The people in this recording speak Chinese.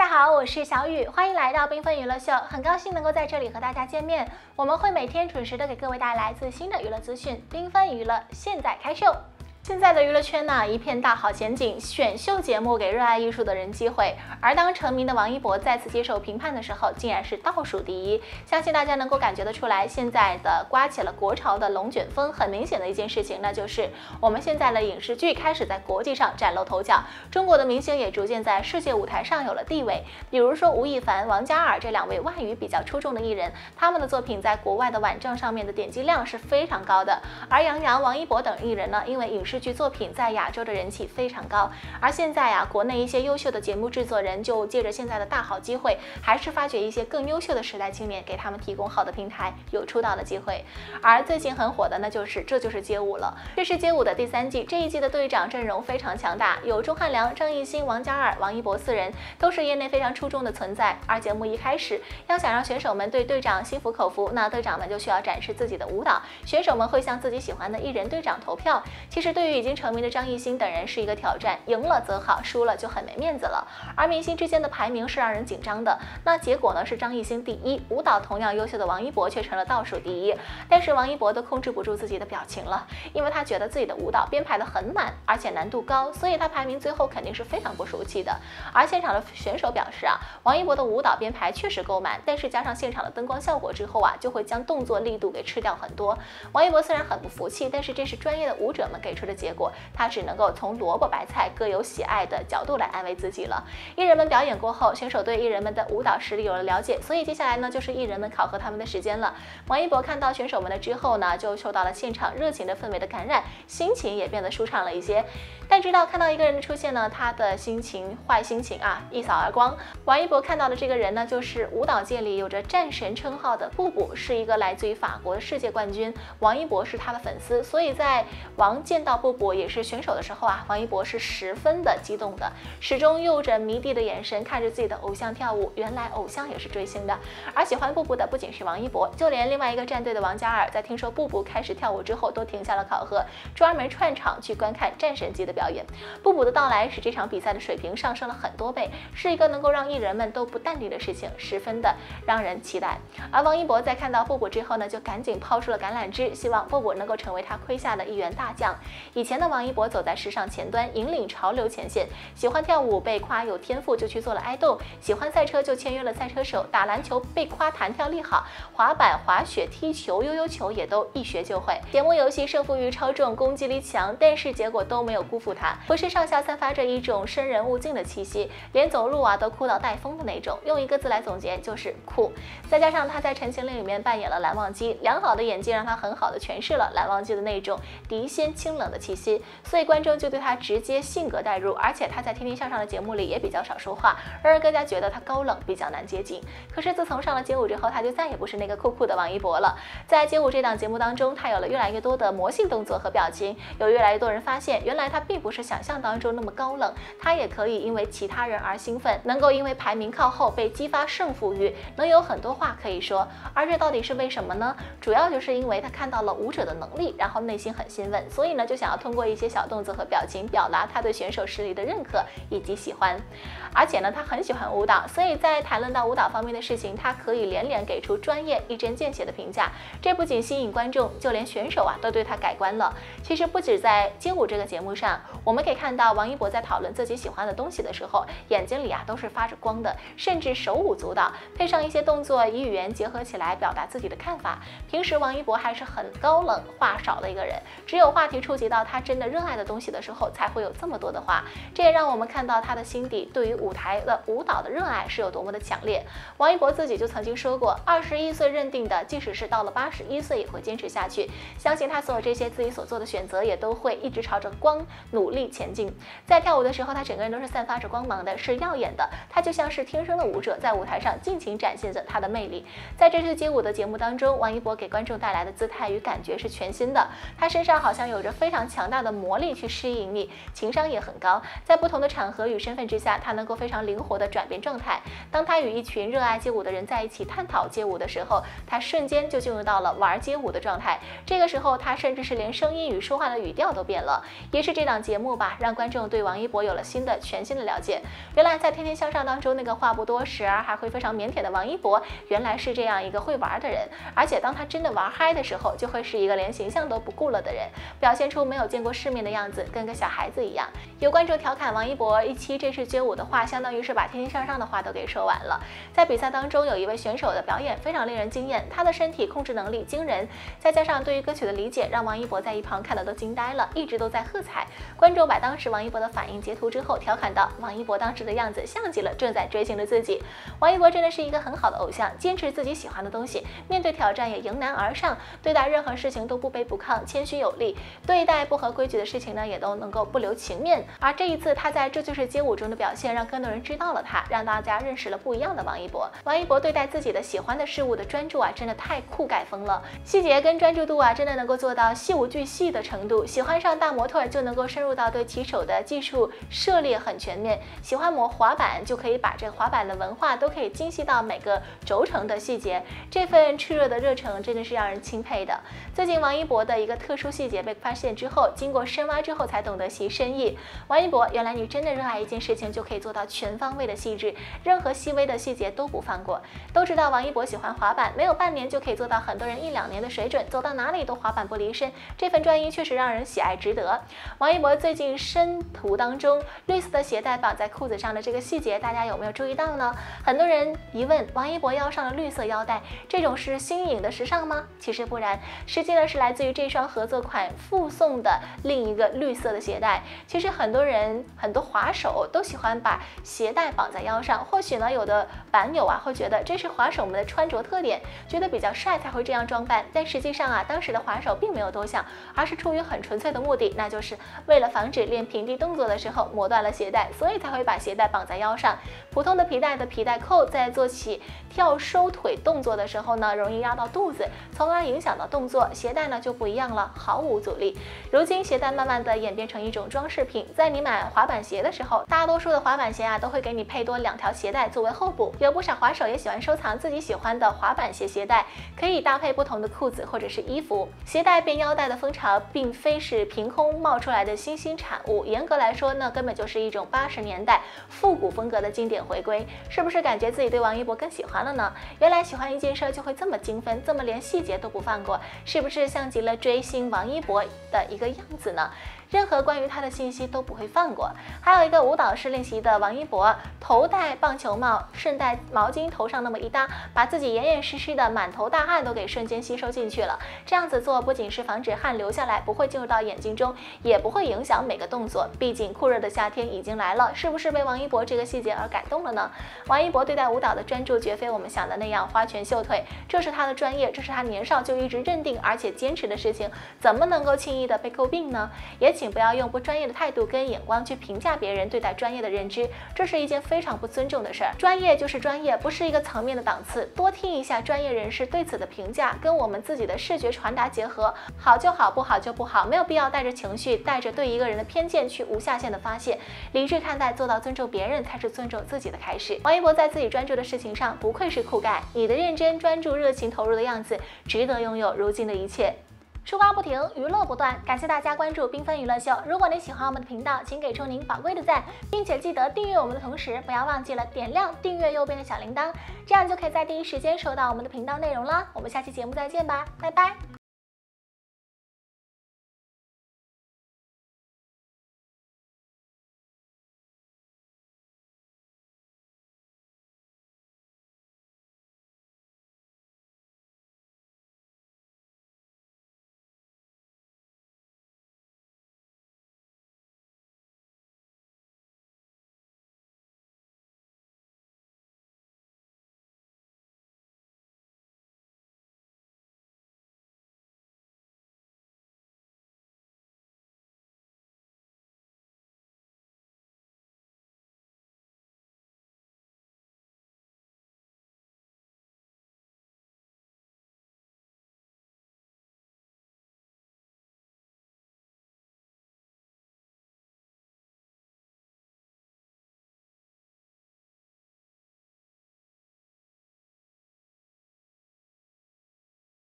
家好，我是小雨，欢迎来到缤纷娱乐秀，很高兴能够在这里和大家见面。我们会每天准时的给各位带来最新的娱乐资讯，缤纷娱乐现在开秀。现在的娱乐圈呢，一片大好前景，选秀节目给热爱艺术的人机会。而当成名的王一博再次接受评判的时候，竟然是倒数第一。相信大家能够感觉得出来，现在的刮起了国潮的龙卷风，很明显的一件事情，那就是我们现在的影视剧开始在国际上崭露头角，中国的明星也逐渐在世界舞台上有了地位。比如说吴亦凡、王嘉尔这两位外语比较出众的艺人，他们的作品在国外的网站上面的点击量是非常高的。而杨洋、王一博等艺人呢，因为影视剧作品在亚洲的人气非常高，而现在啊，国内一些优秀的节目制作人就借着现在的大好机会，还是发掘一些更优秀的时代青年，给他们提供好的平台，有出道的机会。而最近很火的那就是这就是街舞了，这是街舞的第3季，这一季的队长阵容非常强大，有钟汉良、张艺兴、王嘉尔、王一博4人，都是业内非常出众的存在。而节目一开始，要想让选手们对队长心服口服，那队长们就需要展示自己的舞蹈，选手们会向自己喜欢的艺人队长投票。其实对于已经成名的张艺兴等人是一个挑战，赢了则好，输了就很没面子了。而明星之间的排名是让人紧张的，那结果呢是张艺兴第一，舞蹈同样优秀的王一博却成了倒数第一。但是王一博都控制不住自己的表情了，因为他觉得自己的舞蹈编排的很满，而且难度高，所以他排名最后肯定是非常不服气的。而现场的选手表示啊，王一博的舞蹈编排确实够满，但是加上现场的灯光效果之后啊，就会将动作力度给吃掉很多。王一博虽然很不服气，但是这是专业的舞者们给出的结果，他只能够从萝卜白菜各有喜爱的角度来安慰自己了。艺人们表演过后，选手对艺人们的舞蹈实力有了了解，所以接下来呢就是艺人们考核他们的时间了。王一博看到选手们的之后呢，就受到了现场热情的氛围的感染，心情也变得舒畅了一些。但直到看到一个人的出现呢，他的坏心情啊一扫而光。王一博看到的这个人呢，就是舞蹈界里有着战神称号的布布，是一个来自于法国的世界冠军。王一博是他的粉丝，所以在王见到布布也是选手的时候啊，王一博是十分的激动的，始终用着迷弟的眼神看着自己的偶像跳舞。原来偶像也是追星的，而喜欢布布的不仅是王一博，就连另外一个战队的王嘉尔，在听说布布开始跳舞之后，都停下了考核，专门串场去观看战神级的表演。布布的到来使这场比赛的水平上升了很多倍，是一个能够让艺人们都不淡定的事情，十分的让人期待。而王一博在看到布布之后呢，就赶紧抛出了橄榄枝，希望布布能够成为他麾下的一员大将。以前的王一博走在时尚前端，引领潮流前线，喜欢跳舞被夸有天赋就去做了爱豆，喜欢赛车就签约了赛车手，打篮球被夸弹跳力好，滑板、滑雪、踢球、悠悠球也都一学就会。节目游戏胜负欲超重，攻击力强，但是结果都没有辜负他，浑身上下散发着一种生人勿近的气息，连走路啊都酷到带风的那种，用一个字来总结就是酷。再加上他在《陈情令》里面扮演了蓝忘机，良好的演技让他很好的诠释了蓝忘机的那种敌仙清冷的气息，所以观众就对他直接性格代入。而且他在《天天向上》的节目里也比较少说话，让人更加觉得他高冷，比较难接近。可是自从上了街舞之后，他就再也不是那个酷酷的王一博了。在街舞这档节目当中，他有了越来越多的魔性动作和表情，有越来越多人发现，原来他并不是想象当中那么高冷，他也可以因为其他人而兴奋，能够因为排名靠后被激发胜负欲，能有很多话可以说。而这到底是为什么呢？主要就是因为他看到了舞者的能力，然后内心很兴奋，所以呢就想要通过一些小动作和表情表达他对选手实力的认可以及喜欢。而且呢他很喜欢舞蹈，所以在谈论到舞蹈方面的事情，他可以连连给出专业一针见血的评价。这不仅吸引观众，就连选手啊都对他改观了。其实不止在街舞这个节目上，我们可以看到王一博在讨论自己喜欢的东西的时候，眼睛里啊都是发着光的，甚至手舞足蹈，配上一些动作与语言结合起来表达自己的看法。平时王一博还是很高冷话少的一个人，只有话题触及到他真的热爱的东西的时候，才会有这么多的话。这也让我们看到他的心底对于舞台的舞蹈的热爱是有多么的强烈。王一博自己就曾经说过，21岁认定的，即使是到了81岁也会坚持下去。相信他所有这些自己所做的选择，也都会一直朝着光努力前进。在跳舞的时候，他整个人都是散发着光芒的，是耀眼的。他就像是天生的舞者，在舞台上尽情展现着他的魅力。在这次街舞的节目当中，王一博给观众带来的姿态与感觉是全新的。他身上好像有着非常常强大的魔力去吸引你，情商也很高，在不同的场合与身份之下，他能够非常灵活的转变状态。当他与一群热爱街舞的人在一起探讨街舞的时候，他瞬间就进入到了玩街舞的状态。这个时候，他甚至是连声音与说话的语调都变了。也是这档节目吧，让观众对王一博有了全新的了解。原来在《天天向上》当中，那个话不多，时而还会非常腼腆的王一博，原来是这样一个会玩的人。而且当他真的玩嗨的时候，就会是一个连形象都不顾了的人，表现出没有见过世面的样子，跟个小孩子一样。有观众调侃王一博一期这是街舞的话，相当于是把《天天向上》的话都给说完了。在比赛当中，有一位选手的表演非常令人惊艳，他的身体控制能力惊人，再加上对于歌曲的理解，让王一博在一旁看的都惊呆了，一直都在喝彩。观众把当时王一博的反应截图之后，调侃到王一博当时的样子像极了正在追星的自己。王一博真的是一个很好的偶像，坚持自己喜欢的东西，面对挑战也迎难而上，对待任何事情都不卑不亢，谦虚有力，对待不合规矩的事情呢，也都能够不留情面。而这一次他在这就是街舞中的表现，让更多人知道了他，让大家认识了不一样的王一博。王一博对待自己的喜欢的事物的专注啊，真的太酷盖风了，细节跟专注度啊，真的能够做到细无巨细的程度。喜欢上大模特就能够深入到对骑手的技术涉猎很全面，喜欢磨滑板就可以把这个滑板的文化都可以精细到每个轴承的细节，这份炽热的热忱真的是让人钦佩的。最近王一博的一个特殊细节被发现之后，经过深挖之后才懂得其深意。王一博，原来你真的热爱一件事情就可以做到全方位的细致，任何细微的细节都不放过。都知道王一博喜欢滑板，没有半年就可以做到很多人1-2年的水准，走到哪里都滑板不离身，这份专一确实让人喜爱值得。王一博最近生图当中，绿色的鞋带绑在裤子上的这个细节，大家有没有注意到呢？很多人疑问，王一博腰上的绿色腰带，这种是新颖的时尚吗？其实不然，实际呢是来自于这双合作款附送的另一个绿色的鞋带。其实很多滑手都喜欢把鞋带绑在腰上，或许呢有的板友啊会觉得这是滑手们的穿着特点，觉得比较帅才会这样装扮，但实际上啊，当时的滑手并没有多想，而是出于很纯粹的目的，那就是为了防止练平地动作的时候磨断了鞋带，所以才会把鞋带绑在腰上。普通的皮带的皮带扣在做起跳收腿动作的时候呢，容易压到肚子，从而影响到动作。鞋带呢就不一样了，毫无阻力。如今鞋带慢慢的演变成一种装饰品，在你买滑板鞋的时候，大多数的滑板鞋啊都会给你配多2条鞋带作为后补。有不少滑手也喜欢收藏自己喜欢的滑板鞋带，可以搭配不同的裤子或者是衣服。鞋带变腰带的风潮并非是凭空冒出来的新兴产物，严格来说呢，根本就是一种80年代复古风格的经典回归。是不是感觉自己对王一博更喜欢了呢？原来喜欢一件事就会这么精分，这么连细节都不放过，是不是像极了追星王一博的一个样子呢？任何关于他的信息都不会放过。还有一个舞蹈室练习的王一博，头戴棒球帽，顺带毛巾头上那么一搭，把自己严严实实的满头大汗都给瞬间吸收进去了。这样子做不仅是防止汗流下来不会进入到眼睛中，也不会影响每个动作。毕竟酷热的夏天已经来了，是不是被王一博这个细节而感动了呢？王一博对待舞蹈的专注绝非我们想的那样花拳绣腿，这是他的专业，这是他年少就一直认定而且坚持的事情，怎么能够轻易的被诟病呢？也请不要用不专业的态度跟眼光去评价别人对待专业的认知，这是一件非常不尊重的事儿。专业就是专业，不是一个层面的档次，多听一下专业人士对此的评价，跟我们自己的视觉传达结合，好就好，不好就不好，没有必要带着情绪，带着对一个人的偏见去无下限的发泄。理智看待，做到尊重别人才是尊重自己的开始。王一博在自己专注的事情上不愧是酷盖，你的认真、专注、热情投入的样子，值得拥有如今的一切。吃瓜不停，娱乐不断，感谢大家关注缤纷娱乐秀。如果你喜欢我们的频道，请给出您宝贵的赞，并且记得订阅我们的同时，不要忘记了点亮订阅右边的小铃铛，这样就可以在第一时间收到我们的频道内容了。我们下期节目再见吧，拜拜。